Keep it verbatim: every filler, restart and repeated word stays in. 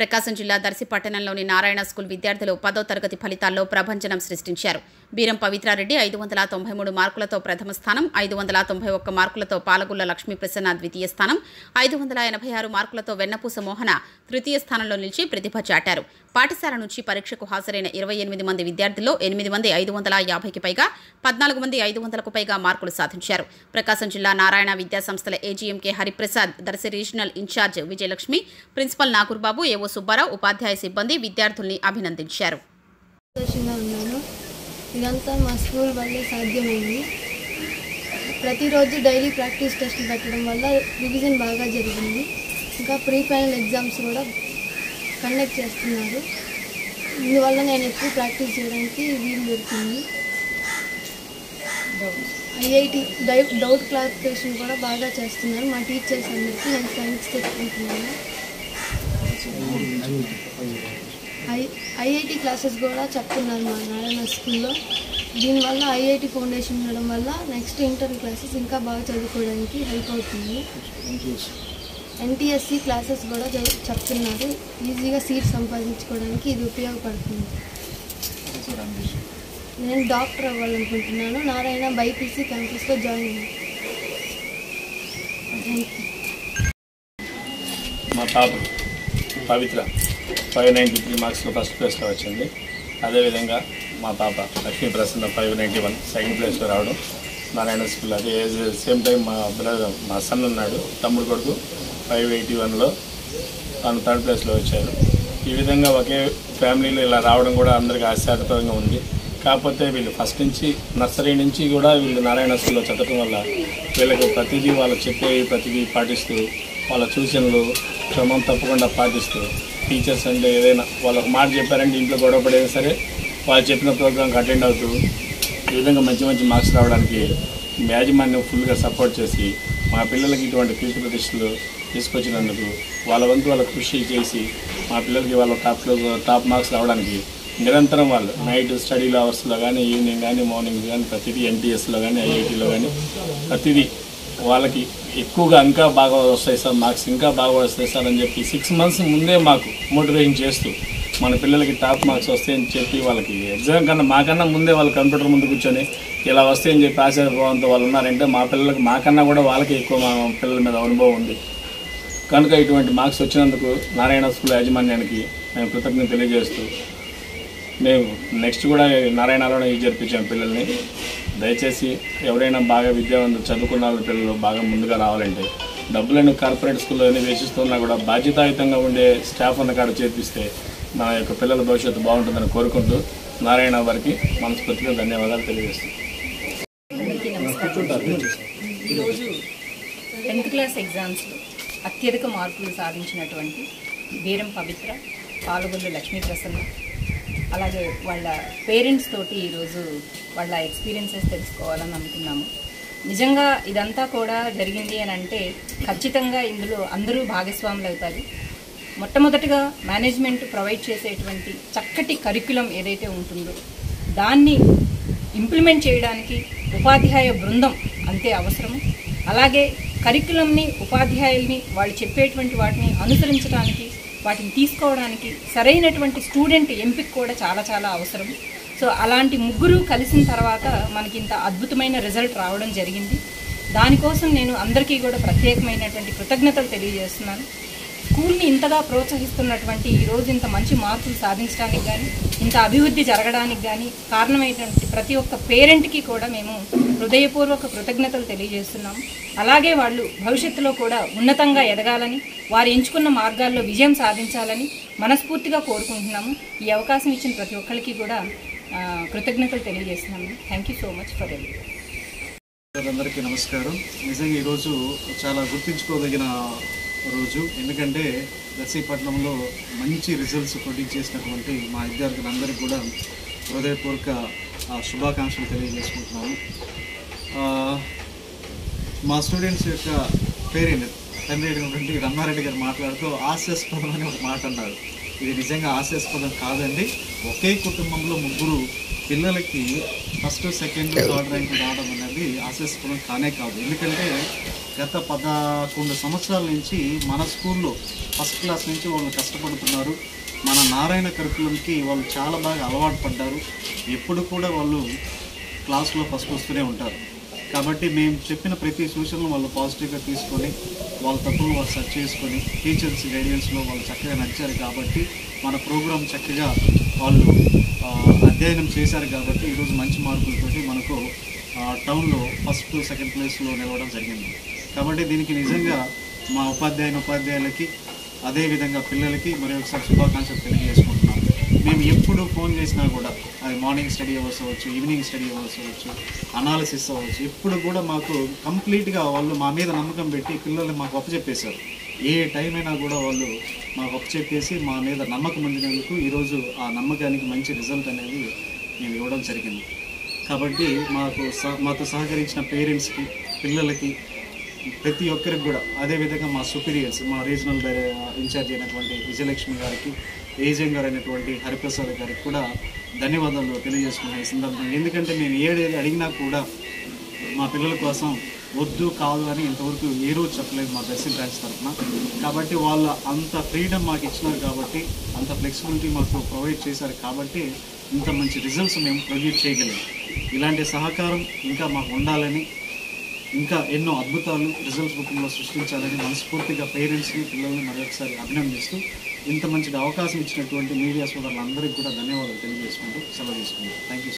ప్రకాశం జిల్లా దర్శి పట్టణంలోని నారాయణ స్కూల్ విద్యార్థులు పదో తరగతి ఫలితాల్లో ప్రభంజనం సృష్టించారు. బీరం పవిత్రారెడ్డి ఐదు వందల తొంభై మూడు మార్కులతో ప్రథమ స్థానం, ఐదు వందల తొంభై ఒక్క మార్కులతో పాలగుళ్ల లక్ష్మీ ప్రసన్న ద్వితీయ స్థానం, ఐదు వందల ఎనభై ఆరు మార్కులతో వెన్నపూస మోహన తృతీయ స్థానంలో నిలిచి ప్రతిభ చాటారు. పాఠశాల నుంచి పరీక్షకు హాజరైన ఇరవై ఎనిమిది మంది విద్యార్థుల్లో ఎనిమిది మంది ఐదు వందల యాభైకి పైగా, పద్నాలుగు మంది ఐదు వందలకు పైగా మార్కులు సాధించారు. ప్రకాశం జిల్లా నారాయణ విద్యా సంస్థల AGM K Hariprasad, Darsi regional incharge Vijayalakshmi, principal Nagurbabu, AO Subbarao, ఉపాధ్యాయ సిబ్బంది విద్యార్థుల్ని అభినందించారు. ఇదంతా మా స్కూల్ వల్లే సాధ్యమైంది. ప్రతిరోజు డైలీ ప్రాక్టీస్ టెస్టులు పెట్టడం వల్ల రివిజన్ బాగా జరిగింది. ఇంకా ప్రీ ఫైనల్ ఎగ్జామ్స్ కూడా కండక్ట్ చేస్తున్నారు. ఇందువల్ల నేను ఎక్కువ ప్రాక్టీస్ చేయడానికి వీలు దొరికింది. ఐఐటి డౌట్ క్లారిఫికేషన్ కూడా బాగా చేస్తున్నారు మా టీచర్స్ అందరికీ. నేను థ్యాంక్స్ చెప్పుకుంటున్నాను. ఐ ఐఐటి క్లాసెస్ కూడా చెప్తున్నారు మా నారాయణ స్కూల్లో. దీనివల్ల ఐఐటి ఫౌండేషన్ ఉండడం వల్ల నెక్స్ట్ ఇంటర్ క్లాసెస్ ఇంకా బాగా చదువుకోవడానికి హెల్ప్ అవుతుంది. ఎన్టీఎస్సి క్లాసెస్ కూడా చెప్తున్నారు. ఈజీగా సీట్ సంపాదించుకోవడానికి ఇది ఉపయోగపడుతుంది. నేను డాక్టర్ అవ్వాలనుకుంటున్నాను. నారాయణ బైపీసీ క్యాంపస్లో జాయిన్ అయ్యాను. పవిత్ర ఫైవ్ నైంటీ త్రీ మార్క్స్లో ఫస్ట్ ప్లేస్లో వచ్చింది. అదేవిధంగా మా పాప Lakshmi Prasanna five ninety one second ప్లేస్లో రావడం నారాయణ స్కూల్. అదే సేమ్ టైం మా బ్రదర్ మా సన్ ఉన్నాడు, తమ్ముడు కొడుకు ఫైవ్ ఎయిటీ వన్లో తను థర్డ్ ప్లేస్లో వచ్చారు. ఈ విధంగా ఒకే ఫ్యామిలీలో ఇలా రావడం కూడా అందరికీ ఆశ్చర్యకరంగా ఉంది. కాకపోతే వీళ్ళు ఫస్ట్ నుంచి నర్సరీ నుంచి కూడా వీళ్ళు నారాయణ స్కూల్లో చదవడం వల్ల వీళ్ళకి ప్రతిదీ వాళ్ళు చెప్పేవి ప్రతిదీ పాటిస్తూ వాళ్ళ సూచనలు క్రమం తప్పకుండా పాటిస్తూ టీచర్స్ అంటే ఏదైనా వాళ్ళకు మాట చెప్పారంటే ఇంట్లో గొడవ పడేది సరే వాళ్ళు చెప్పిన ప్రోగ్రాంకి అటెండ్ అవుతూ ఈ విధంగా మంచి మంచి మార్క్స్ రావడానికి యాజమాన్యం ఫుల్గా సపోర్ట్ చేసి మా పిల్లలకి ఇటువంటి కీర్తి ప్రతిష్టలు తీసుకొచ్చినందుకు వాళ్ళ వంతు వాళ్ళ కృషి చేసి మా పిల్లలకి వాళ్ళ టాప్లో టాప్ మార్క్స్ రావడానికి నిరంతరం వాళ్ళు నైట్ స్టడీలో అవర్స్లో కానీ ఈవినింగ్ కానీ మార్నింగ్ కానీ ప్రతిదీ ఎన్టీఎస్లో కానీ ఐఐటీలో కానీ ప్రతిదీ వాళ్ళకి ఎక్కువగా ఇంకా బాగా వస్తాయి సార్, మార్క్స్ ఇంకా బాగా వస్తాయి సార్ అని చెప్పి సిక్స్ మంత్స్ ముందే మాకు మోటివేషన్ చేస్తూ మన పిల్లలకి టాప్ మార్క్స్ వస్తాయని చెప్పి వాళ్ళకి ఎగ్జామ్ కన్నా మాకన్నా ముందే వాళ్ళు కంప్యూటర్ ముందు కూర్చొని ఇలా వస్తాయని చెప్పి ఆశ్చర్యపోవడంతో వాళ్ళు ఉన్నారంటే మా పిల్లలకి మాకన్నా కూడా వాళ్ళకి ఎక్కువ మా పిల్లల మీద అనుభవం ఉంది. కనుక ఇటువంటి మార్క్స్ వచ్చినందుకు నారాయణ స్కూల్ యాజమాన్యానికి మేము కృతజ్ఞత తెలియజేస్తూ మేము నెక్స్ట్ కూడా నారాయణలోనే జరిపించాము పిల్లల్ని. దయచేసి ఎవరైనా బాగా విద్యావంతులు చదువుకున్న పిల్లలు బాగా ముందుగా రావాలంటే డబ్బులను కార్పొరేట్ స్కూల్లో వేసిస్తున్నా కూడా బాధ్యతాయుతంగా ఉండే స్టాఫ్ అన్న కాడ చేర్పిస్తే నా యొక్క పిల్లల భవిష్యత్తు బాగుంటుందని కోరుకుంటూ నారాయణ వారికి మనస్ఫూర్తిగా ధన్యవాదాలు తెలియజేస్తున్నాను. ఈరోజు టెన్త్ క్లాస్ ఎగ్జామ్స్లో అత్యధిక మార్కులు సాధించినటువంటి బీరం పవిత్ర, పాలగుళ్ల లక్ష్మీ ప్రసన్న, అలాగే వాళ్ళ పేరెంట్స్ తోటి ఈరోజు వాళ్ళ ఎక్స్పీరియన్సెస్ తెలుసుకోవాలని అనుకున్నాము. నిజంగా ఇదంతా కూడా జరిగింది అని అంటే ఖచ్చితంగా ఇందులో అందరూ భాగస్వాములు అవుతారు. మొట్టమొదటిగా మేనేజ్మెంట్ ప్రొవైడ్ చేసేటువంటి చక్కటి కరిక్యులం ఏదైతే ఉంటుందో దాన్ని ఇంప్లిమెంట్ చేయడానికి ఉపాధ్యాయ బృందం అంతే అవసరం. అలాగే కరిక్యులంని, ఉపాధ్యాయుల్ని వాళ్ళు చెప్పేటువంటి వాటిని అనుసరించడానికి, వాటిని తీసుకోవడానికి సరైనటువంటి స్టూడెంట్ ఎంపిక కూడా చాలా చాలా అవసరం. సో అలాంటి ముగ్గురు కలిసిన తర్వాత మనకి ఇంత అద్భుతమైన రిజల్ట్ రావడం జరిగింది. దానికోసం నేను అందరికీ కూడా ప్రత్యేకమైనటువంటి కృతజ్ఞతలు తెలియజేస్తున్నాను. స్కూల్ని ఇంతగా ప్రోత్సహిస్తున్నటువంటి ఈరోజు ఇంత మంచి మార్కులు సాధించడానికి కానీ, ఇంత అభివృద్ధి జరగడానికి కానీ కారణమైనటువంటి ప్రతి ఒక్క పేరెంట్కి కూడా మేము హృదయపూర్వక కృతజ్ఞతలు తెలియజేస్తున్నాము. అలాగే వాళ్ళు భవిష్యత్తులో కూడా ఉన్నతంగా ఎదగాలని, వారు ఎంచుకున్న మార్గాల్లో విజయం సాధించాలని మనస్ఫూర్తిగా కోరుకుంటున్నాము. ఈ అవకాశం ఇచ్చిన ప్రతి ఒక్కరికి కూడా కృతజ్ఞతలు తెలియజేస్తున్నాము. Thank you so much for everyone. అందరికీ నమస్కారం. నిజంగా ఈరోజు చాలా గుర్తుంచుకోదగిన రోజు. ఎందుకంటే దర్శీపట్నంలో మంచి రిజల్ట్స్ ప్రొడ్యూస్ చేసినటువంటి మా విద్యార్థులందరికీ కూడా హృదయపూర్వక శుభాకాంక్షలు తెలియజేసుకుంటున్నాము. మా స్టూడెంట్స్ యొక్క పేరెంట్ తండ్రి అయినటువంటి రమణారెడ్డి గారు మాట్లాడుతూ హాస్యాస్పదం అని ఒక మాట అన్నారు. ఇది నిజంగా హాస్యాస్పదం కాదండి. ఒకే కుటుంబంలో ముగ్గురు పిల్లలకి ఫస్ట్ సెకండ్ థర్డ్ ర్యాంక్ రావడం అనేది ఆశాస్పదం కానే కాదు. ఎందుకంటే గత పదకొండు సంవత్సరాల నుంచి మన స్కూల్లో ఫస్ట్ క్లాస్ నుంచి వాళ్ళు కష్టపడుతున్నారు. మన నారాయణ కరికులంకి వాళ్ళు చాలా బాగా అలవాటు పడ్డారు. ఎప్పుడు కూడా వాళ్ళు క్లాస్లో ఫస్ట్ వస్తూనే ఉంటారు. కాబట్టి మేము చెప్పిన ప్రతి సూచనలు వాళ్ళు పాజిటివ్గా తీసుకొని వాళ్ళ తప్పులు వాళ్ళు సెర్చ్ చేసుకొని టీచర్స్ గైడెన్స్లో వాళ్ళు చక్కగా నడిచారు. కాబట్టి మన ప్రోగ్రాం చక్కగా వాళ్ళు అధ్యయనం చేశారు. కాబట్టి ఈరోజు మంచి మార్కులతోటి మనకు టౌన్లో ఫస్ట్ సెకండ్ ప్లేస్లో నిలవడం జరిగింది. కాబట్టి దీనికి నిజంగా మా ఉపాధ్యాయుని ఉపాధ్యాయులకి అదేవిధంగా పిల్లలకి మరి ఒకసారి శుభాకాంక్షలు తెలియజేసుకుంటున్నాం. మేము ఎప్పుడు ఫోన్ చేసినా కూడా అది మార్నింగ్ స్టడీ అవర్స్ అవ్వచ్చు, ఈవినింగ్ స్టడీ అవర్స్ అవ్వచ్చు, అనాలిసిస్ అవ్వచ్చు, ఎప్పుడు కూడా మాకు కంప్లీట్గా వాళ్ళు మా మీద నమ్మకం పెట్టి పిల్లల్ని మాకు అప్పచెప్పేశారు. ఏ టైం అయినా కూడా వాళ్ళు మాకు అప్పచెప్పేసి మా మీద నమ్మకం ఉండినందుకు ఈరోజు ఆ నమ్మకానికి మంచి రిజల్ట్ అనేది మేము ఇవ్వడం జరిగింది. కాబట్టి మాకు సహ మాతో సహకరించిన పేరెంట్స్కి, పిల్లలకి, ప్రతి ఒక్కరికి కూడా అదేవిధంగా మా సుపీరియర్స్, మా రీజనల్ ఇన్ఛార్జ్ అయినటువంటి విజయలక్ష్మి గారికి, ఏజెం గారు అయినటువంటి హరిప్రసాద్ గారికి కూడా ధన్యవాదాలు తెలియజేసుకున్నాను ఈ సందర్భంగా. ఎందుకంటే మేము ఏడేది అడిగినా కూడా మా పిల్లల కోసం వద్దు కాదు అని ఇంతవరకు ఏ రోజు చెప్పలేదు మా దర్శన్ బ్రాంచ్ తరఫున. కాబట్టి వాళ్ళ అంత ఫ్రీడమ్ మాకు ఇచ్చినారు కాబట్టి, అంత ఫ్లెక్సిబిలిటీ మాకు ప్రొవైడ్ చేశారు కాబట్టి ఇంత మంచి రిజల్ట్స్ మేము ప్రొడ్యూస్ చేయగలిగాం. ఇలాంటి సహకారం ఇంకా మాకు ఉండాలని, ఇంకా ఎన్నో అద్భుతాలు రిజల్ట్స్ రూపంలో సృష్టించాలని మనస్ఫూర్తిగా పేరెంట్స్ని, పిల్లల్ని మరొకసారి అభినందిస్తూ ఇంత మంచి అవకాశం ఇచ్చినటువంటి మీడియా సోదరులందరికీ కూడా ధన్యవాదాలు తెలియజేసుకుంటూ సెలవు తీసుకుంటాం. Thank you.